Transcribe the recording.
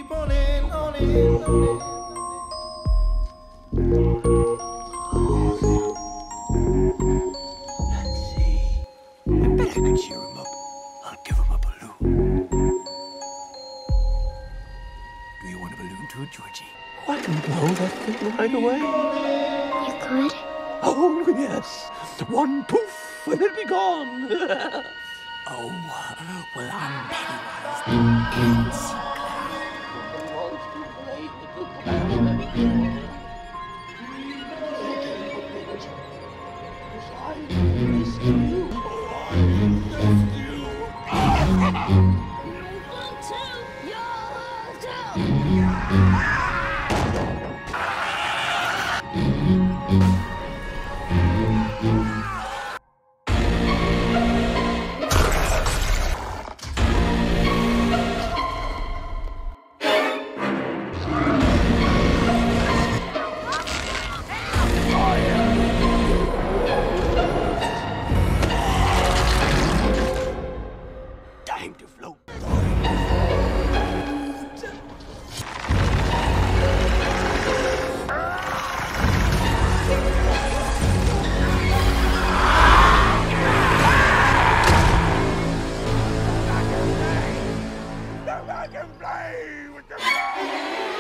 keep on in, on in, on in. Let's see. I bet I could cheer him up. I'll give him a balloon. Do you want a balloon too, Georgie? Oh, I can blow that thing right away. You could? Oh, yes. One poof, and it'll be gone. Oh, well, I'm Pennywise, the fancy time to float. I can play with the fly.